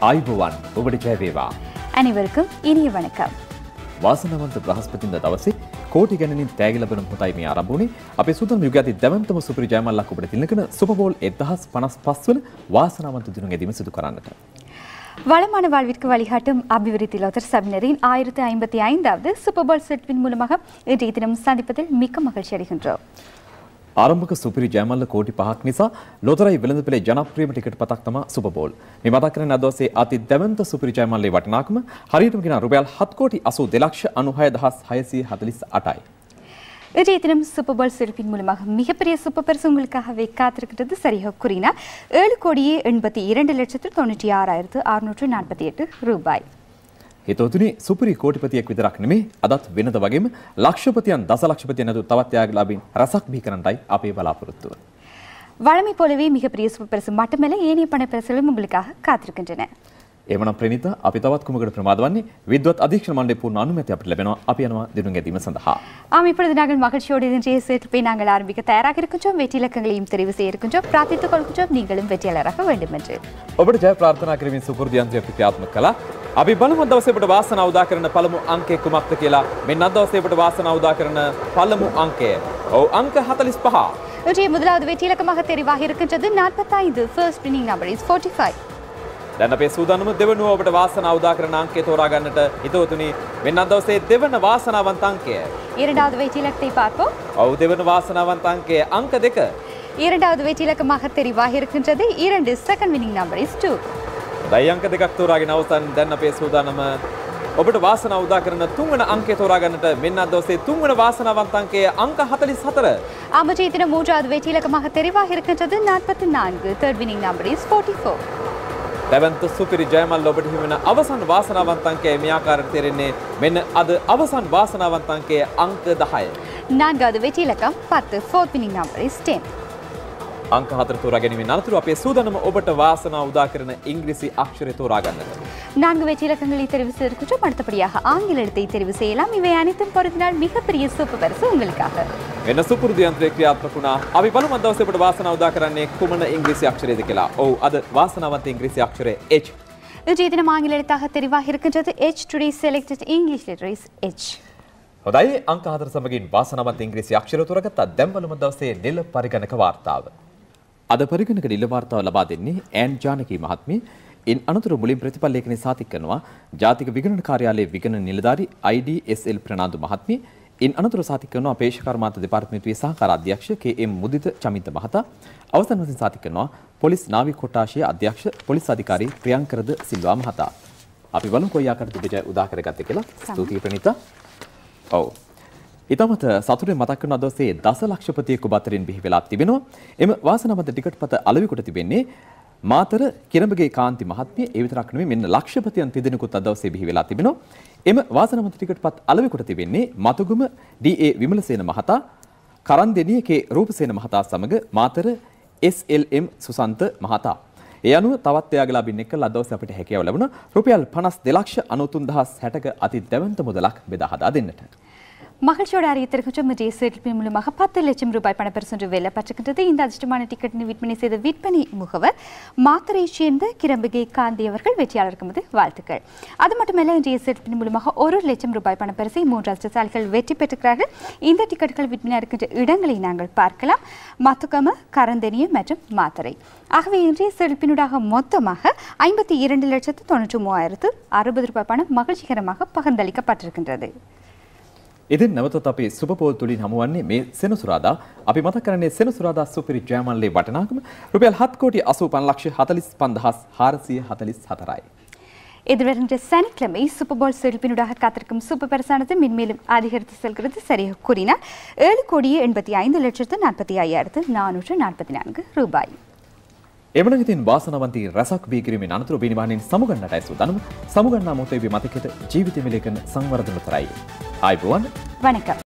ආයුබෝවන් ඔබට ජය වේවා. අනිවර්කම් ඉනිය වණකම්. වාසනාවන්ත බ්‍රහස්පතින්දා දවසේ කෝටි ගණනින් තෑගි ලැබෙන මොහොතයි මේ ආරම්භ වුණේ. අපේ සුදුන් යුගයේදී දැවැන්තම සුපිරි ජයමල්ලක් ඔබට තිලකන සුපර් බෝල් 1055 වන වාසනාවන්ත දිනුම් ගෙදීම සිදු කරන්නට. வளமான வாழ்விற்கு வழிகாட்டும் அபிவிருத்தி லோதர் சபையினரின் 1055வது சூப்பர் பால் செட்வின் மூலமாக இன்றைய தினம் சந்திப்பதில் மிக்க மகிழ்ச்சி அடைகின்றோம். ආරම්භක සුපිරි ජයමල්ල කෝටි 5ක් නිසා ලෝතරයි වෙළඳපොලේ ජනප්‍රියම ටිකට් පතක් තමයි සුපර් බෝල්. මේ මතක් කරන අද දවසේ අති දැවැන්ත සුපිරි ජයමල්ලේ වටිනාකම හරියටම කියන රුපියල් 7,82,96,948යි. இன்றைய தினம் சூப்பர் பால் சிறப்பின் மூலமாக மிகப்பெரிய சூப்பர் பரிசு உங்களுக்காகவே காத்திருக்கிறது. சரியாக கூறினார் 7,82,96,648 ரூபாய். හිතවතුනි සුපිරි කෝටිපතියෙක් විතරක් නෙමෙයි අදත් වෙනද වගේම ලක්ෂපතියන් දසලක්ෂපතියන් ඇතුළු තවත් ත්‍යාගලාභීන් රසක් බිහි කරන්නයි අපේ බලාපොරොත්තුව. வழமை போலவே மிகப்பெரிய சூப்பர் பரிசு மட்டுமல்ல ஏனைய பண பரிசுகளும் உங்களுக்காக காத்திருக்கின்றன. එවනම් ප්‍රණීත අපි තවත් කුමකට ප්‍රමාද වන්නේ විද්වත් අධීක්ෂණ මණ්ඩලයේ පූර්ණ අනුමැතිය අපිට ලැබෙනවා. අපි යනවා දිනුම් ගැදීම சந்தஹா. இப்பொழுது நாங்கள் மகிழ்ச்சியோடு இன்றைய சேர்ப்பை நாங்கள் ஆரம்பிக்க தயாராக இருக்கின்றோம். வெற்றி இலக்கங்களையும் தெரிவு செய்ய இருக்கின்றோம். பிரார்த்தித்துக் கொள்கின்றோம் நீங்களும் வெற்றியாளராக வேண்டும் என்று. ඔබට ජය ප්‍රාර්ථනා කරමින් සුපුරුදු යන්ත්‍රය ක්‍රියාත්මක කළා. අපි බලමු අද දවසේ අපට වාසනාව උදා කරන පළමු අංකය කුමක්ද කියලා. මෙන්න අද දවසේ අපට වාසනාව උදා කරන පළමු අංකය. ඔව් අංක 45. இன்றைய முதலாவது வெற்றி இலக்கமாக தெரிவாக இருக்கின்றது 45. First winning number is 45. දැන් අපේ සූදානම දෙවනුව ඔබට වාසනාව උදා කරන අංකය තෝරා ගන්නට හිතවතුනි මෙන්න අද දවසේ දෙවන වාසනාවන්ත අංකය. இரண்டாவது வெற்றி இலக்கத்தை பார்ப்போம். ඔව් දෙවන වාසනාවන්ත අංකය අංක 2. இரண்டாவது வெற்றி இலக்கமாக தெரிவாக இருக்கின்றது 2. Second winning number is 2. දයි අංක දෙකක් තෝරාගෙන අවසන්. දැන් අපේ සූදානම ඔබට වාසනාව උදා කරන තුන්වන අංකය තෝරා ගන්නට මෙන්න අද දවසේ තුන්වන වාසනාවන්ත අංකය අංක 44. இன்றைய தினம் மூன்றாவது வெற்றி இலக்கமாக தெரிவாக இருக்கின்றது 44. Third winning number is 44. දැවැන්ත සුපිරි ජයමල්ල ඔබට හිමි වෙන අවසන් වාසනාවන්ත අංකය මේ ආකාරයට තේරෙන්නේ මෙන්න අද අවසන් වාසනාවන්ත අංකය අංක 10. நான்காவது வெற்றி இலக்கம் 10. Fourth winning number is 10. අංක 4 තෝරා ගැනීමෙන් අනතුරු අපේ සූදානම ඔබට වාසනාව උදා කරන ඉංග්‍රීසි අක්ෂරය තෝරා ගන්නට. 4 வெற்றி இலக்கங்களை தெரிவு செய்திருக்கிறோம். அடுத்தபடியாக ஆங்கில எழுத்தை தெரிவு செய்யலாம். இவை அனைத்தும் பொருத்தினால் மிகப்பெரிய சூப்பர் பரிசு உங்களுக்காக. වෙන සුපුරුදු යන්ත්‍රය ක්‍රියාත්මක වුණා. අපි බලමු අද දවසේ ඔබට වාසනාව උදා කරන්නේ කුමන ඉංග්‍රීසි අක්ෂරයද කියලා. ඔව් අද වාසනාවන්ත ඉංග්‍රීසි අක්ෂරය H. இன்றைய தினம் ஆங்கில எழுத்தாக தெரிவாக இருக்கின்றது H. Today selected English letter is H. හොඳයි අංක 4 සමගින් වාසනාවන්ත ඉංග්‍රීසි අක්ෂරය තෝරාගත්තා. දැන් බලමු දවසේ නිල පරිගණක වාර්තාව. අද පරිගණක නිල වාර්තාව ලබා දෙන්නේ ඇන් ජානකී මහත්මිය. ඉන් අනතුරු මුලින් ප්‍රතිඵල ලේඛනය සාතික කරනවා ජාතික විගණන කාර්යාලයේ විගණන නිලධාරී IDSL ප්‍රනාන්දු මහත්මිය. ඉන් අනතුරු සාතික කරනවා අපේක්ෂ කර්මාන්ත දෙපාර්තමේන්තුවේ සහකාර අධ්‍යක්ෂ KM මුදිත චමිත මහතා. අවසන් වශයෙන් සාතික කරනවා පොලිස් නාවික කොට්ටාශයේ අධ්‍යක්ෂ පොලිස් අධිකාරී ප්‍රියංකරද සිල්වා මහතා. අපි බලමු කොයි ආකාරයකට විජය උදා කරගත්තේ කියලා. ස්තුතියි ප්‍රණීතා. ඔව්. ඊටමත සතුටෙන් මතක් කරන දවසේ දසලක්ෂපතියෙකු අතරින් බිහි වෙලා තිබෙනවා. එම වාසනාවන්ත ටිකට් පත අලෙවි කොට තිබෙන්නේ මාතර කිරඹගේ කාන්ති මහත්මිය. ඒ විතරක් නෙමෙයි මෙන්න ලක්ෂපතියන් තිදෙනෙකුත් අද දවසේ බිහි වෙලා තිබෙනවා. එම වාසනාවන්ත ටිකට් පත් අලෙවි කොට තිබෙන්නේ මතුගම DA විමලසේන මහතා, කරන්දෙනිය K රූපසේන මහතා සමග මාතර SLM සුසන්ත මහතා. ඒ අනුව තවත් ත්‍යාගලාභීන් එක්කලා අද දවසේ අපිට හැකියාව ලැබුණා රුපියල් 52,93,060ක අති දැවැන්ත මුදලක් බෙදා හදා දෙන්නට. மகிழ்ச்சியோடு அறிவித்திருக்கின்றோம். இன்றைய சேர்ப்பின் மூலமாக 10 லட்சம் ரூபாய் பணப்பரிசு வெல்லப்பட்டிருக்கின்றது. இந்த அதிர்ஷ்டமான டிக்கெட்டினை விற்பனை செய்த விற்பனை முகவர் மாத்தரையைச் சேர்ந்த கிரம்பிகை காந்தி அவர்கள் வெற்றியாளருக்கு முதல் வாழ்த்துக்கள். அது மட்டுமல்ல இன்றைய சேர்ப்பின் மூலமாக 1 லட்சம் ரூபாய் பணப்பரிசை 3 அதிர்ஷ்டசாலிகள் வெற்றி பெற்றிருக்கிறார்கள். இந்த டிக்கெட்டுகள் விற்பனை இருக்கின்ற இடங்களை நாங்கள் பார்க்கலாம். மத்துக்கம, கரந்தெனிய மற்றும் மாத்தரை. ஆகவே இன்றைய சேர்ப்பினூடாக மொத்தமாக 52,93,060 ரூபாய் பணம் மகிழ்ச்சிகரமாக பகிர்ந்தளிக்கப்பட்டிருக்கின்றது. ඉතින් නැවතත් අපි සුපර් බෝල් තුලින් හමුවන්නේ මේ සෙනසුරාදා. අපි මතක් කරන්නේ සෙනසුරාදා සුපිරි ජයමල්ලේ වටිනාකම රුපියල් 7,85,40,444යි. எதிர்வருகின்ற சனிக்கிழமை சூப்பர் பால் செழிப்பினூடாக காத்திருக்கும் சூப்பர் பரிசானது மென்மேலும் அதிகரித்து செல்கிறது. சரியாக கூறினார் 7,85,45,444 ரூபாய். එමනම් ඉතින් වාසනාවන්තී රසක් බී කිරීමෙන් අනතුරු බිනිවාණින් සමුගන්නටයි සූදානම. සමුගන්නා මොහොතේ මතකයට ජීවිතය මෙලෙකන සංවර්ධන තරයි. ආයුබෝවන්. வணக்கம்.